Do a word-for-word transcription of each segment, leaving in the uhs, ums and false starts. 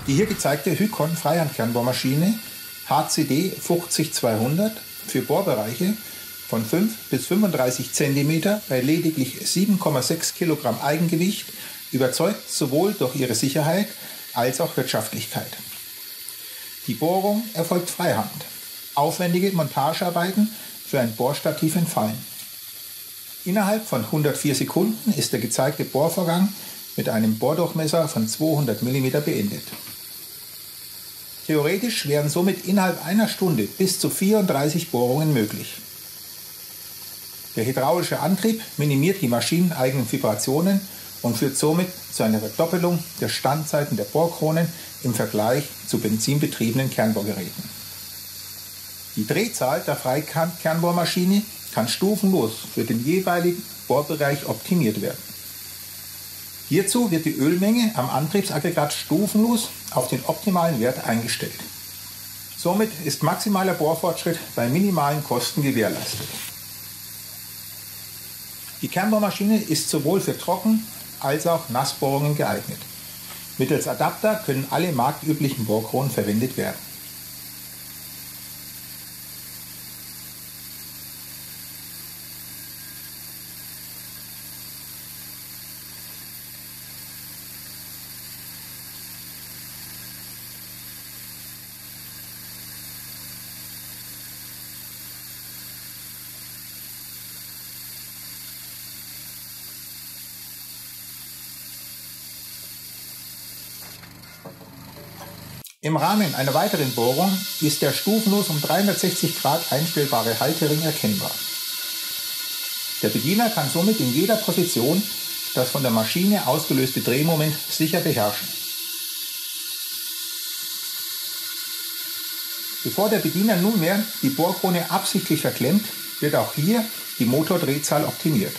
Die hier gezeigte Hykon Freihand-Kernbohrmaschine H C D fünfzig zweihundert für Bohrbereiche von fünf bis fünfunddreißig Zentimeter bei lediglich sieben Komma sechs Kilogramm Eigengewicht überzeugt sowohl durch ihre Sicherheit als auch Wirtschaftlichkeit. Die Bohrung erfolgt freihand. Aufwendige Montagearbeiten für ein Bohrstativ entfallen. Innerhalb von hundertvier Sekunden ist der gezeigte Bohrvorgang mit einem Bohrdurchmesser von zweihundert Millimeter beendet. Theoretisch wären somit innerhalb einer Stunde bis zu vierunddreißig Bohrungen möglich. Der hydraulische Antrieb minimiert die maschineneigenen Vibrationen und führt somit zu einer Verdoppelung der Standzeiten der Bohrkronen im Vergleich zu benzinbetriebenen Kernbohrgeräten. Die Drehzahl der Freihand-Kernbohrmaschine kann stufenlos für den jeweiligen Bohrbereich optimiert werden. Hierzu wird die Ölmenge am Antriebsaggregat stufenlos auf den optimalen Wert eingestellt. Somit ist maximaler Bohrfortschritt bei minimalen Kosten gewährleistet. Die Kernbohrmaschine ist sowohl für Trocken- als auch Nassbohrungen geeignet. Mittels Adapter können alle marktüblichen Bohrkronen verwendet werden. Im Rahmen einer weiteren Bohrung ist der stufenlos um dreihundertsechzig Grad einstellbare Haltering erkennbar. Der Bediener kann somit in jeder Position das von der Maschine ausgelöste Drehmoment sicher beherrschen. Bevor der Bediener nunmehr die Bohrkrone absichtlich verklemmt, wird auch hier die Motordrehzahl optimiert.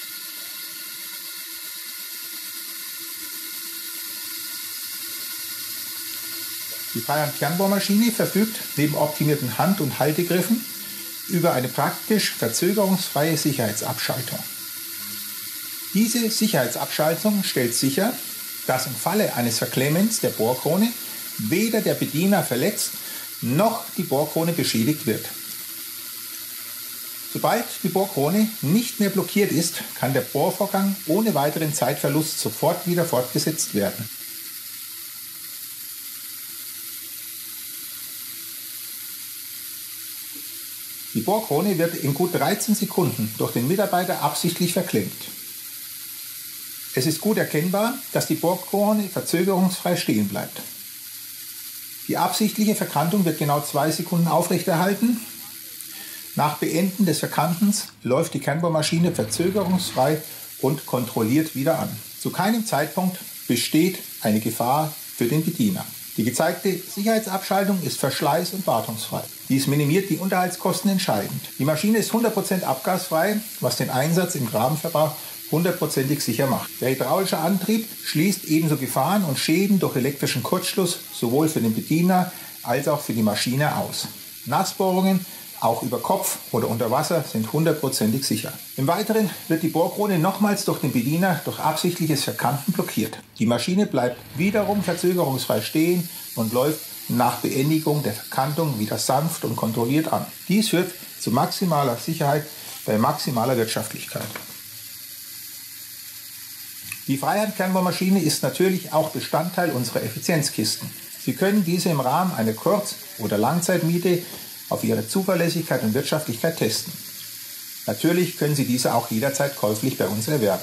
Die Freihand-Kernbohrmaschine verfügt neben optimierten Hand- und Haltegriffen über eine praktisch verzögerungsfreie Sicherheitsabschaltung. Diese Sicherheitsabschaltung stellt sicher, dass im Falle eines Verklemmens der Bohrkrone weder der Bediener verletzt noch die Bohrkrone beschädigt wird. Sobald die Bohrkrone nicht mehr blockiert ist, kann der Bohrvorgang ohne weiteren Zeitverlust sofort wieder fortgesetzt werden. Die Bohrkrone wird in gut dreizehn Sekunden durch den Mitarbeiter absichtlich verklemmt. Es ist gut erkennbar, dass die Bohrkrone verzögerungsfrei stehen bleibt. Die absichtliche Verkantung wird genau zwei Sekunden aufrechterhalten. Nach Beenden des Verkantens läuft die Kernbohrmaschine verzögerungsfrei und kontrolliert wieder an. Zu keinem Zeitpunkt besteht eine Gefahr für den Bediener. Die gezeigte Sicherheitsabschaltung ist verschleiß- und wartungsfrei. Dies minimiert die Unterhaltskosten entscheidend. Die Maschine ist hundert Prozent abgasfrei, was den Einsatz im Grabenverbrauch hundertprozentig sicher macht. Der hydraulische Antrieb schließt ebenso Gefahren und Schäden durch elektrischen Kurzschluss sowohl für den Bediener als auch für die Maschine aus. Nassbohrungen, auch über Kopf oder unter Wasser, sind hundertprozentig sicher. Im Weiteren wird die Bohrkrone nochmals durch den Bediener durch absichtliches Verkanten blockiert. Die Maschine bleibt wiederum verzögerungsfrei stehen und läuft nach Beendigung der Verkantung wieder sanft und kontrolliert an. Dies führt zu maximaler Sicherheit bei maximaler Wirtschaftlichkeit. Die Freihand-Kernbohrmaschine ist natürlich auch Bestandteil unserer Effizienzkisten. Sie können diese im Rahmen einer Kurz- oder Langzeitmiete auf ihre Zuverlässigkeit und Wirtschaftlichkeit testen. Natürlich können Sie diese auch jederzeit käuflich bei uns erwerben.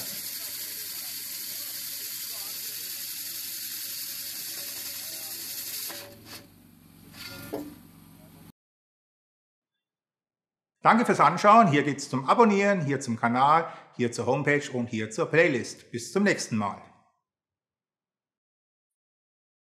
Danke fürs Anschauen. Hier geht es zum Abonnieren, hier zum Kanal, hier zur Homepage und hier zur Playlist. Bis zum nächsten Mal.